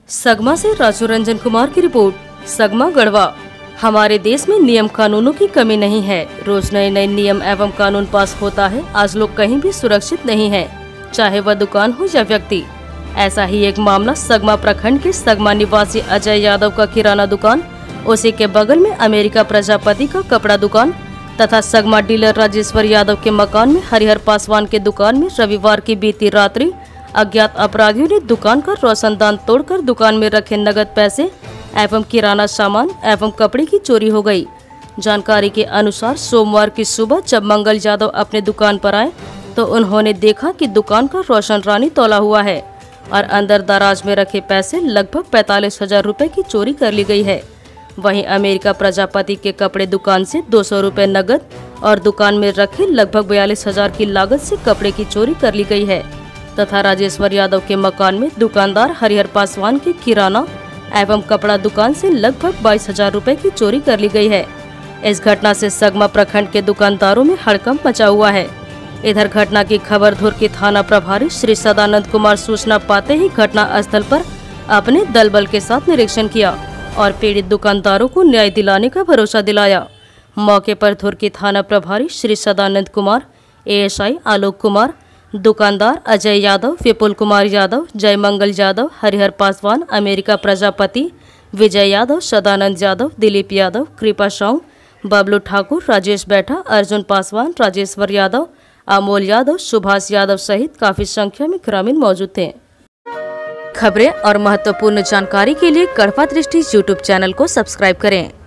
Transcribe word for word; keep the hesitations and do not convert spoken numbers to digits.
सगमा से राजू रंजन कुमार की रिपोर्ट। सगमा गढ़वा। हमारे देश में नियम कानूनों की कमी नहीं है। रोज नए नए नियम एवं कानून पास होता है। आज लोग कहीं भी सुरक्षित नहीं है, चाहे वह दुकान हो या व्यक्ति। ऐसा ही एक मामला सगमा प्रखंड के सगमा निवासी अजय यादव का किराना दुकान, उसी के बगल में अमेरिका प्रजापति का कपड़ा दुकान तथा सगमा डीलर राजेश्वर यादव के मकान में हरिहर पासवान के दुकान में रविवार की बीती रात्रि अज्ञात अपराधियों ने दुकान का रोशनदान तोड़कर दुकान में रखे नगद पैसे एवं किराना सामान एवं कपड़े की चोरी हो गई। जानकारी के अनुसार सोमवार की सुबह जब मंगल यादव अपने दुकान पर आए तो उन्होंने देखा कि दुकान का रोशन रानी तोला हुआ है और अंदर दराज में रखे पैसे लगभग पैंतालीस हजार रुपए की चोरी कर ली गई है। वहीं अमेरिका प्रजापति के कपड़े दुकान से दो सौ रुपए नगद और दुकान में रखे लगभग बयालीस हजार की लागत से कपड़े की चोरी कर ली गई है तथा राजेश्वर यादव के मकान में दुकानदार हरिहर पासवान के किराना एवं कपड़ा दुकान से लगभग बाईस हजार रूपए की चोरी कर ली गई है। इस घटना से सगमा प्रखंड के दुकानदारों में हड़कंप मचा हुआ है। इधर घटना की खबर धुर्की थाना प्रभारी श्री सदानंद कुमार सूचना पाते ही घटना स्थल पर अपने दल बल के साथ निरीक्षण किया और पीड़ित दुकानदारों को न्याय दिलाने का भरोसा दिलाया। मौके पर धुर्की थाना प्रभारी श्री सदानंद कुमार, एएसआई आलोक कुमार, दुकानदार अजय यादव, विपुल कुमार यादव, जय मंगल यादव, हरिहर पासवान, अमेरिका प्रजापति, विजय यादव, सदानंद यादव, दिलीप यादव, कृपा साहू, बबलू ठाकुर, राजेश बैठा, अर्जुन पासवान, राजेश्वर यादव, अमोल यादव, सुभाष यादव सहित काफी संख्या में ग्रामीण मौजूद थे। खबरें और महत्वपूर्ण जानकारी के लिए गढ़वा दृष्टि यूट्यूब चैनल को सब्सक्राइब करें।